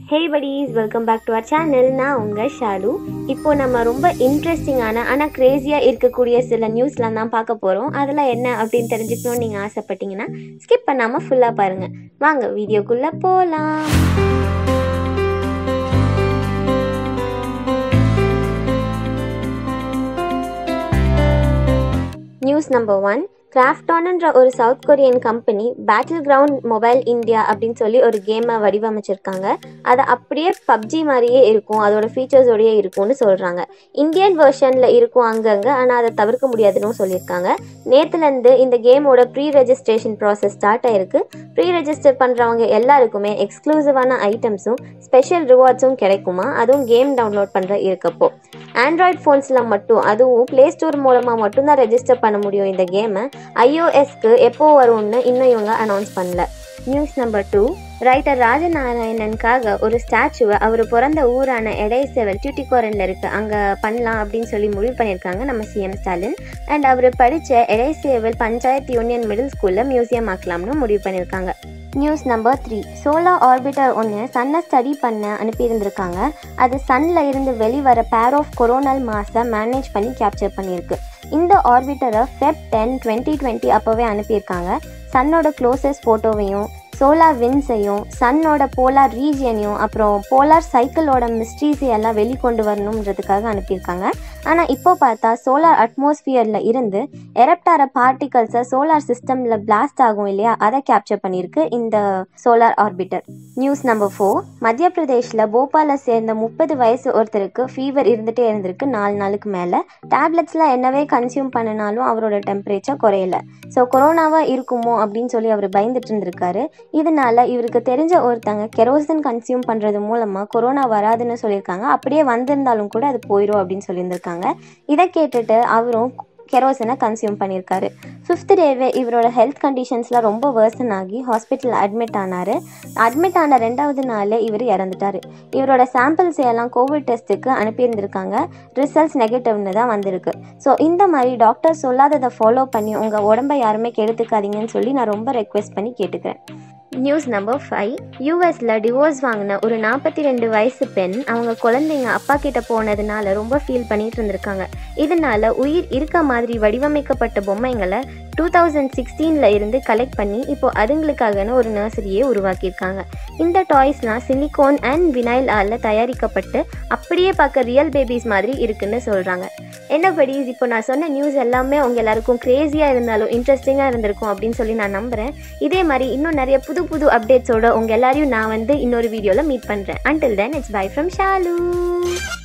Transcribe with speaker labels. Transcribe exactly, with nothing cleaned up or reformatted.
Speaker 1: Hey buddies, welcome back to our channel. நான் உங்க ஷாலு. இப்போ நம்ம ரொம்ப இன்ட்ரெஸ்டிங்கான ஆனா கிரேசியா இருக்கக்கூடிய சில நியூஸ்லாம் தான் பார்க்க போறோம். அதெல்லாம் என்ன அப்படின்னு தெரிஞ்சுக்கணும்னு நீங்க ஆசைப்பட்டீங்கன்னா ஸ்கிப் பண்ணாம ஃபுல்லா பாருங்க. வாங்க வீடியோக்குள்ள போலாம். News number one. கிராஃப்டான்ன்ற ஒரு south Korean company battle ground mobile India அப்படின்னு சொல்லி ஒரு கேமை வடிவமைச்சிருக்காங்க. அதை அப்படியே பப்ஜி மாதிரியே இருக்கும், அதோட ஃபீச்சர்ஸோடையே இருக்கும்னு சொல்கிறாங்க. இந்தியன் வெர்ஷனில் இருக்கும் அங்கங்கே, ஆனால் அதை தவிர்க்க முடியாதுன்னு சொல்லியிருக்காங்க. நேற்றுலேருந்து இந்த கேமோட ப்ரீ ரெஜிஸ்ட்ரேஷன் ப்ராசஸ் ஸ்டார்ட் ஆயிருக்கு. ப்ரீ ரெஜிஸ்டர் பண்ணுறவங்க எல்லாருக்குமே எக்ஸ்க்ளூசிவான ஐட்டம்ஸும் ஸ்பெஷல் ரிவார்ட்ஸும் கிடைக்குமா, அதுவும் கேம் டவுன்லோட் பண்ணுற இருக்கப்போ. ஆண்ட்ராய்ட் ஃபோன்ஸில் மட்டும், அதுவும் ப்ளே ஸ்டோர் மூலமாக மட்டும்தான் ரெஜிஸ்டர் பண்ண முடியும் இந்த கேமை. ஐஓஎஸ்க்கு எப்போ வரும்னு இன்னும் இவங்க அனௌன்ஸ் பண்ணல. News number two. ரைட்டர் ராஜநாராயணனுக்காக ஒரு ஸ்டாச்சுவை அவர் பிறந்த ஊரான எடைசேவல் டியூட்டிகோரனில் இருக்குது அங்கே பண்ணலாம் அப்படின்னு சொல்லி முடிவு பண்ணியிருக்காங்க நம்ம சிஎம் ஸ்டாலின். அண்ட் அவர் படித்த எடைசேவல் பஞ்சாயத்து யூனியன் மிடில் ஸ்கூலில் மியூசியம் ஆக்கலாம்னு முடிவு பண்ணியிருக்காங்க. News number three. Solar orbiter ஒன்று சன்னை ஸ்டடி பண்ண அனுப்பியிருந்திருக்காங்க. அது சன்னில் இருந்து வெளிவர பேர் ஆஃப் கொரோனல் மாஸை மேனேஜ் பண்ணி கேப்சர் பண்ணியிருக்கு. இந்த ஆர்பிட்டரை ஃபெப் டென் டுவெண்ட்டி டுவெண்ட்டி அப்போவே அனுப்பியிருக்காங்க. சன்னோட க்ளோசஸ்ட் ஃபோட்டோவையும் சோலார் வின்ஸையும் சன்னோட போலார் ரீஜியனையும் அப்புறம் போலார் சைக்கிளோட மிஸ்ட்ரீஸை எல்லாம் வெளிக்கொண்டு வரணுன்றதுக்காக அனுப்பியிருக்காங்க. ஆனால் இப்போ பார்த்தா சோலார் அட்மாஸ்பியரில் இருந்து எரப்டார பார்ட்டிகல்ஸை சோலார் சிஸ்டமில் பிளாஸ்ட் ஆகும் இல்லையா, அதை கேப்சர் பண்ணியிருக்கு இந்த solar orbiter. News number four. Madhya பிரதேஷில் போபாலை சேர்ந்த முப்பது வயசு ஒருத்தருக்கு ஃபீவர் இருந்துகிட்டே இருந்திருக்கு நாலு நாளுக்கு மேலே. டேப்லெட்ஸ்லாம் என்னவே கன்சியூம் பண்ணினாலும் அவரோட டெம்பரேச்சர் குறையல. ஸோ கொரோனாவாக இருக்குமோ அப்படின்னு சொல்லி அவர் பயந்துட்டு இருந்திருக்காரு. இதனால இவருக்கு தெரிஞ்ச ஒருத்தங்க கெரோசின் கன்சியூம் பண்ணுறது மூலமாக கொரோனா வராதுன்னு சொல்லியிருக்காங்க. அப்படியே வந்திருந்தாலும் கூட அது போயிடும் அப்படின்னு சொல்லியிருந்திருக்காங்க. இதை கேட்டுட்டு அவரும் கெரோசினை கன்சியூம் பண்ணியிருக்காரு. ஃபிஃப்த் டேவே இவரோட ஹெல்த் கண்டிஷன்ஸ்லாம் ரொம்ப வேர்சன் ஆகி ஹாஸ்பிட்டலில் அட்மிட் ஆனார். அட்மிட் ஆன ரெண்டாவது நாள் இவர் இறந்துட்டார். இவரோட சாம்பிள்ஸ் எல்லாம் கோவிட் டெஸ்ட்டுக்கு அனுப்பியிருந்திருக்காங்க. ரிசல்ட்ஸ் நெகட்டிவ்னு தான் வந்திருக்கு. ஸோ இந்த மாதிரி டாக்டர் சொல்லாததை ஃபாலோ பண்ணி உங்கள் உடம்பை யாருமே கெடுத்துக்காதீங்கன்னு சொல்லி நான் ரொம்ப ரெக்வெஸ்ட் பண்ணி கேட்டுக்கிறேன். News number five. யூஎஸில் டிவோர்ஸ் வாங்கின ஒரு நாற்பத்தி ரெண்டு வயசு பெண் அவங்க குழந்தைங்க அப்பா கிட்ட போனதுனால ரொம்ப ஃபீல் பண்ணிட்டு இருந்திருக்காங்க. இதனால உயிர் இருக்க மாதிரி வடிவமைக்கப்பட்ட பொம்மைங்களை டூ தௌசண்ட் சிக்ஸ்டீனில் இருந்து கலெக்ட் பண்ணி இப்போ அதுங்களுக்காகன்னு ஒரு நர்சரியே உருவாக்கியிருக்காங்க. இந்த டாய்ஸ்லாம் சிலிகான் அண்ட் வினைல் ஆல் தயாரிக்கப்பட்டு அப்படியே பார்க்க ரியல் பேபிஸ் மாதிரி இருக்குன்னு சொல்கிறாங்க. என்ன படிஸ், இப்போ நான் சொன்ன நியூஸ் எல்லாமே உங்கள் எல்லாருக்கும் கிரேஸியாக இருந்தாலும் இன்ட்ரெஸ்டிங்காக இருந்திருக்கும் அப்படின்னு சொல்லி நான் நம்புகிறேன். இதே மாதிரி இன்னும் நிறைய புது புது அப்டேட்ஸோட உங்கள் எல்லாரையும் நான் வந்து இன்னொரு வீடியோவில் மீட் பண்ணுறேன். Until then it's bye from Shalu.